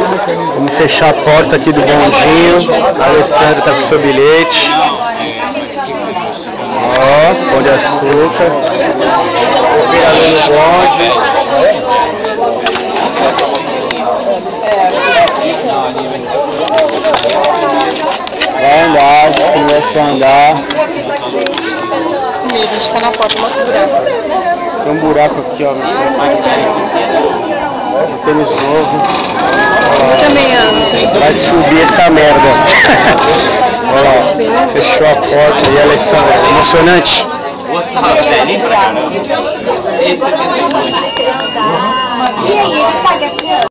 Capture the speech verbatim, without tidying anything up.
Vamos fechar a porta aqui do bondinho. A Alessandra tá com seu bilhete. Ó, pão de açúcar. Operador no bonde. Vai andar, começa a andar. A gente tá na porta, mostra o buraco. Tem um buraco aqui, ó. Um tênis novo. Eu também amo. Vai subir essa merda. Olha lá, fechou a porta e Alessandra, emocionante. E aí, tá gatinho?